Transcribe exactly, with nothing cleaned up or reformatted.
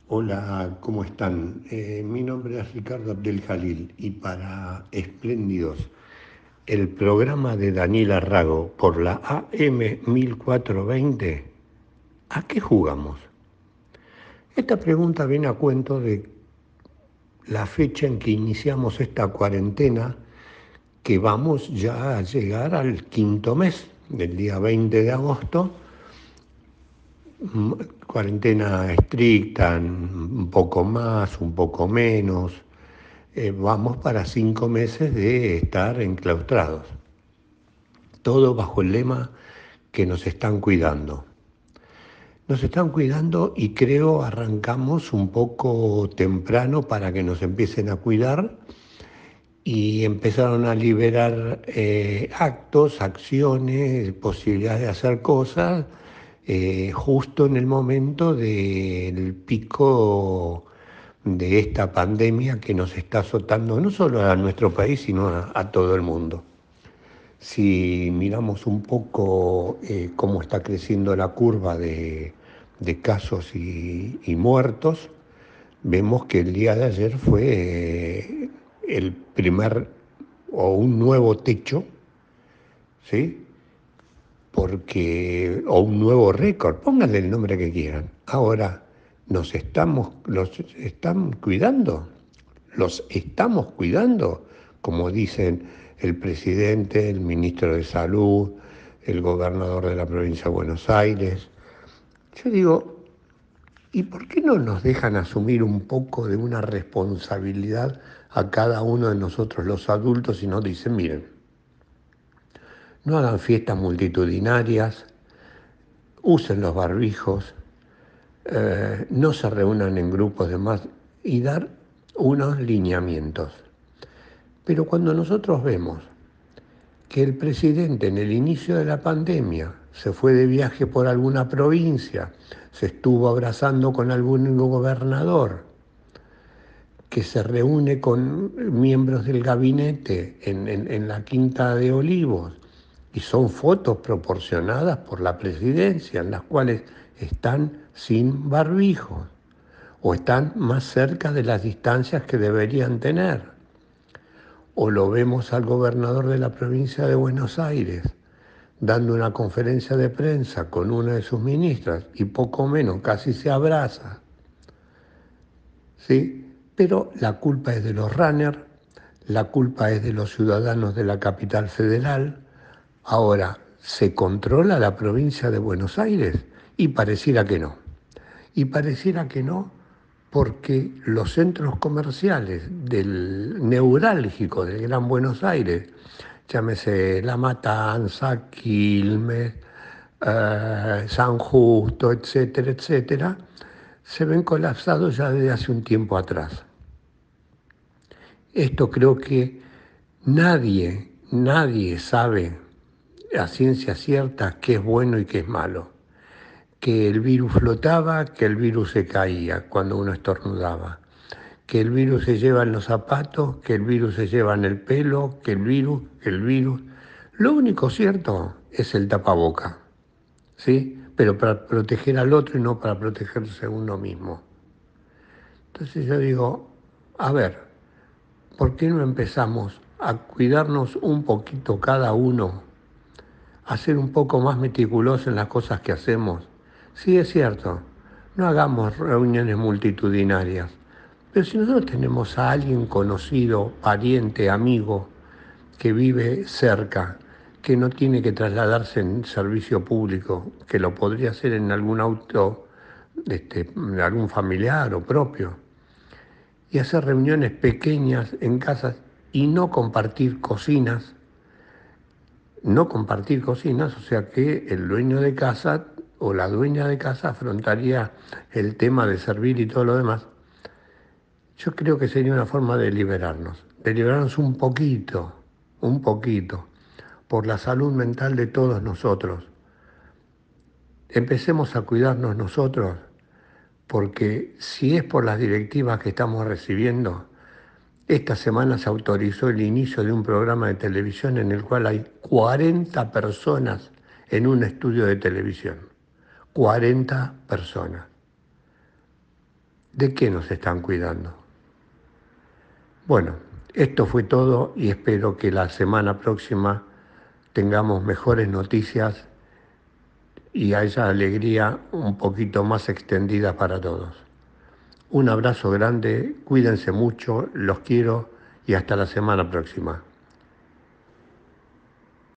Hola, ¿cómo están? Eh, mi nombre es Ricardo Abdel Jalil y para Espléndidos, el programa de Daniel Arrago por la A M mil cuatrocientos veinte, ¿a qué jugamos? Esta pregunta viene a cuento de la fecha en que iniciamos esta cuarentena, que vamos ya a llegar al quinto mes, del día veinte de agosto, mm, cuarentena estricta, un poco más, un poco menos. Eh, vamos para cinco meses de estar enclaustrados. Todo bajo el lema que nos están cuidando. Nos están cuidando y creo arrancamos un poco temprano para que nos empiecen a cuidar y empezaron a liberar eh, actos, acciones, posibilidades de hacer cosas eh, justo en el momento del pico de esta pandemia que nos está azotando no solo a nuestro país, sino a, a todo el mundo. Si miramos un poco eh, cómo está creciendo la curva de, de casos y, y muertos, vemos que el día de ayer fue eh, el primer o un nuevo techo, ¿sí? Porque, o un nuevo récord, pónganle el nombre que quieran. Ahora, nos estamos, los están cuidando, los estamos cuidando, como dicen el presidente, el ministro de Salud, el gobernador de la provincia de Buenos Aires. Yo digo, ¿y por qué no nos dejan asumir un poco de una responsabilidad a cada uno de nosotros los adultos y nos dicen, miren, no hagan fiestas multitudinarias, usen los barbijos, eh, no se reúnan en grupos de más y dar unos lineamientos? Pero cuando nosotros vemos que el presidente en el inicio de la pandemia se fue de viaje por alguna provincia, se estuvo abrazando con algún gobernador, que se reúne con miembros del gabinete en, en, en la Quinta de Olivos, y son fotos proporcionadas por la presidencia en las cuales están sin barbijos o están más cerca de las distancias que deberían tener. O lo vemos al gobernador de la provincia de Buenos Aires dando una conferencia de prensa con una de sus ministras y poco menos casi se abraza, ¿sí? Pero la culpa es de los runners, la culpa es de los ciudadanos de la capital federal. Ahora, ¿se controla la provincia de Buenos Aires? Y pareciera que no. Y pareciera que no, porque los centros comerciales del neurálgico del Gran Buenos Aires, llámese La Matanza, Quilmes, eh, San Justo, etcétera, etcétera, se ven colapsados ya desde hace un tiempo atrás. Esto creo que nadie, nadie sabe a ciencia cierta qué es bueno y qué es malo. Que el virus flotaba, que el virus se caía cuando uno estornudaba, que el virus se lleva en los zapatos, que el virus se lleva en el pelo, que el virus, que el virus. Lo único cierto es el tapaboca, ¿sí? Pero para proteger al otro y no para protegerse a uno mismo. Entonces yo digo, a ver, ¿por qué no empezamos a cuidarnos un poquito cada uno, a ser un poco más meticulosos en las cosas que hacemos? Sí, es cierto, no hagamos reuniones multitudinarias, pero si nosotros tenemos a alguien conocido, pariente, amigo, que vive cerca, que no tiene que trasladarse en servicio público, que lo podría hacer en algún auto, este, de algún familiar o propio, y hacer reuniones pequeñas en casas y no compartir cocinas, no compartir cocinas, o sea que el dueño de casa o la dueña de casa afrontaría el tema de servir y todo lo demás. Yo creo que sería una forma de liberarnos, de liberarnos un poquito, un poquito, por la salud mental de todos nosotros. Empecemos a cuidarnos nosotros, porque si es por las directivas que estamos recibiendo, esta semana se autorizó el inicio de un programa de televisión en el cual hay cuarenta personas en un estudio de televisión. cuarenta personas. ¿De qué nos están cuidando? Bueno, esto fue todo y espero que la semana próxima tengamos mejores noticias y haya alegría un poquito más extendida para todos. Un abrazo grande, cuídense mucho, los quiero y hasta la semana próxima.